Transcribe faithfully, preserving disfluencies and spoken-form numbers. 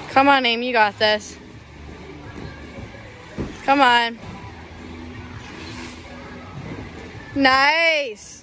Come on, Amy, you got this. Come on. Nice.